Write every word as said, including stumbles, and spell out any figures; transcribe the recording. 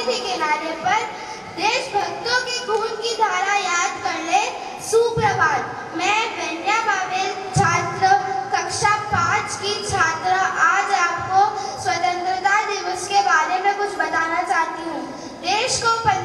के किनारे पर देशभक्तों के खून की धारा याद कर ले। सुप्रभात। मैं बेन्या बावेल, छात्र कक्षा पाँच की छात्र, आज आपको स्वतंत्रता दिवस के बारे में कुछ बताना चाहती हूँ। देश को